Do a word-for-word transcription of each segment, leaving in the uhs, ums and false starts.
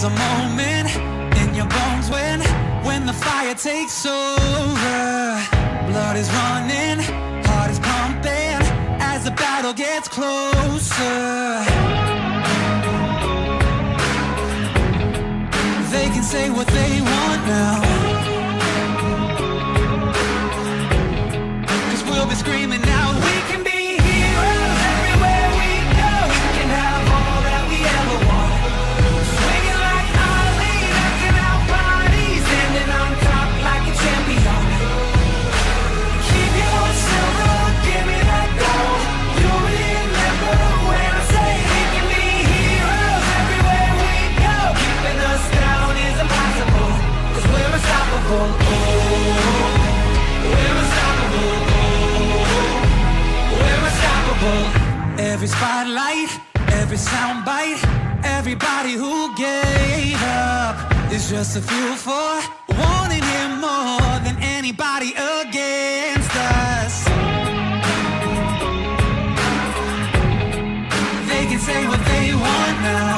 There's a moment in your bones when, when the fire takes over. Blood is running, heart is pumping, as the battle gets closer. They can say what they want now, 'cause we'll be screaming out. We can be heroes everywhere we go. We can have all that we ever want. Swinging like Ali, knocking out bodies, standing on top like a champion. Keep your silver, give me that gold. You'll remember when I say we can be heroes everywhere we go. Keeping us down is impossible, 'cause we're unstoppable. Oh, we're unstoppable. We're unstoppable. Every spotlight, every soundbite, everybody who gave up is just a fuel for wanting him more than anybody against us. They can say what they want now,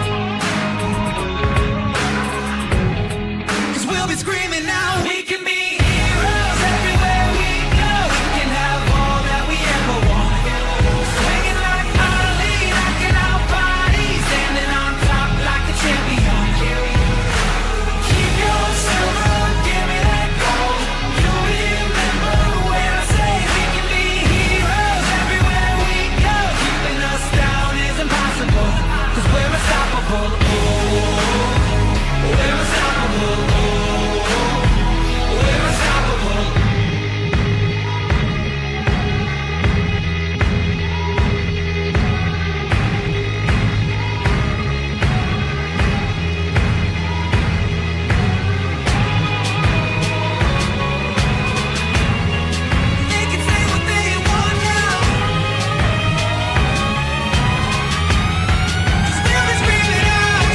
'cause we'll be screaming now. We can be heroes everywhere we go. We can have all that we ever want. Swinging like Ali, knocking out bodies, standing on top like a champion. Keep your silver, give me that gold. You'll remember when I say we can be heroes everywhere we go. Keeping us down is impossible, 'cause we're unstoppable. Oh, we're unstoppable. Oh, we're unstoppable. They can say what they want now, 'cause we'll be screaming out.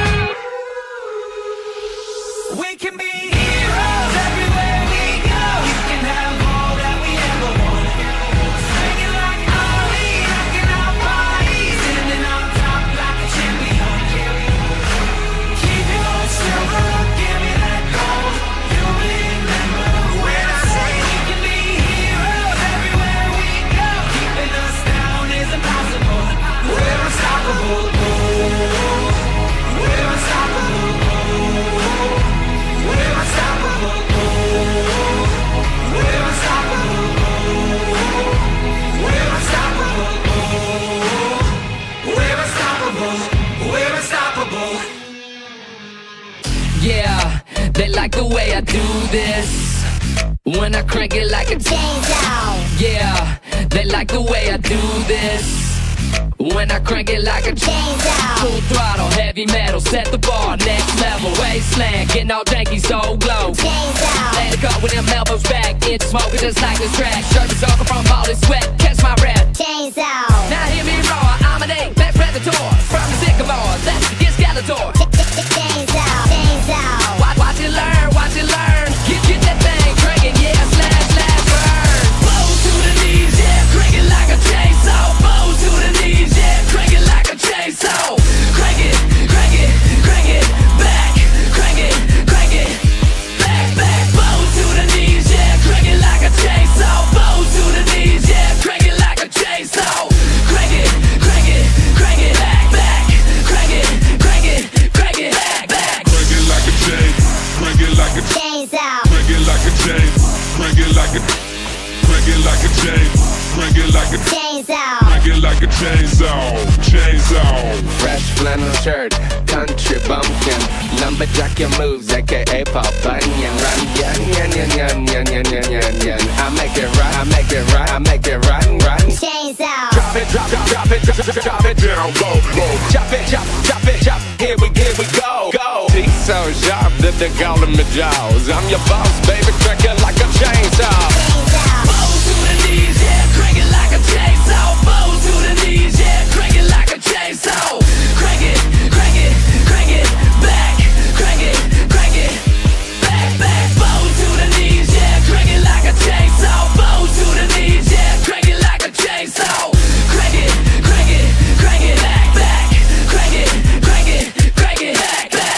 We can be heroes everywhere we go. We can have all that we ever want. Swinging like Ali, knocking out bodies, standing on top like a champion. Keep your silver, give me that gold. You'll remember when I say we can be heroes everywhere we go. Keeping us down is impossible. We're unstoppable. Oh, we're unstoppable. Oh, we're unstoppable. Oh, we're unstoppable. Oh, we're unstoppable. Oh, we're unstoppable. We're unstoppable. Yeah, they like the way I do this. When I crank it like a chainsaw. Yeah, they like the way I do this. When I crank it like a chainsaw. Full throttle, heavy metal, set the bar, next level. Wasteland, getting all janky, so glow. Chainsaw. Let it go with them elbows back, it's smoking just like this track. Shirt is off from all this sweat, catch my breath. Chainsaw. Now hear me roar, I'm an eight, back predator. From the sycamore, that's the Skeletor. Chainsaw. Chainsaw. Watch, watch it learn, watch it learn. Get, get that thing cranking, yeah, slash, slash, burn. Blows to the knees, yeah, crank it like a chainsaw. Blows to the knees, yeah, crank it like a chainsaw. Crank it, crank it, crank it, back, crank it, crank it, back, back. Blows to the knees, yeah, crank it like a chainsaw. Blows to the knees, yeah, crank it like a chainsaw. Crank it, crank it, crank it, back, back, crank it, crank it, crank it, back, back. Crank it like a chain, crank it like a Chainsaw. crank it like a chain, crank it like a crank it like a chain, crank it like a Chainsaw. crank it like a chainsaw, chainsaw. Fresh flannel shirt, country bumpkin, lumberjack your moves, aka Paul Bunyan. Run, yan, yan, yan, yan, yan, yan, yan, yan, yan. I make it right, I make it right, I make it run, run. Chainsaw. Drop it, drop it, drop it, drop it, drop it Down low, low. Chop it, chop, chop it, chop. Here we, here we go, go. Teeth so sharp that they're calling me Jaws. I'm your boss, baby, crank it like a chainsaw. Chainsaw. Blows to the knees, yeah, crank it like a chainsaw. Blows to the knees, yeah, crank it like a chainsaw. Crank it, crank it, crank it, back, crank it, crank it, back, back. Blows to the knees, yeah, crank it like a chainsaw. Blows to the knees, yeah, crank it like a chainsaw. Crank it, crank it, crank it, back, back, crank it, crank it, crank it, back, back.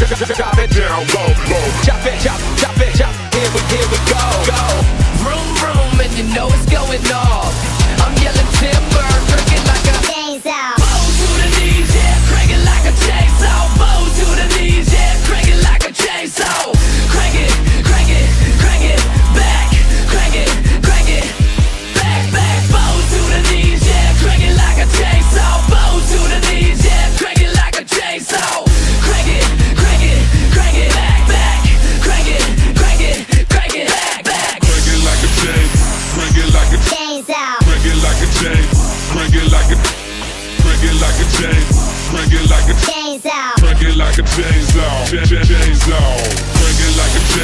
Drop it down low, low. Chop it, chop, chop it, chop. Here we, here we go, go. Vroom, vroom, and you know it's going off. I'm yelling timber, cranking like a chainsaw. bow to the knees, yeah, cranking like a chainsaw. Bow to the knees, yeah, cranking like a chainsaw. Crank it, crank it, crank it, back, crank it, crank it, back, back. Bow to the knees, yeah, cranking like a chainsaw. Bow to the knees, yeah, cranking like a chainsaw. Crank it, crank it, crank it, back, back, crank it, crank it, crank it, back, back. Crank it like a chain, crank it like a Chainsaw. crank it like a chain, crank it like a crank it like a chain, crank it like a Chainsaw. crank it like a chainsaw, Ch- ch- chainsaw, crank it like a chain.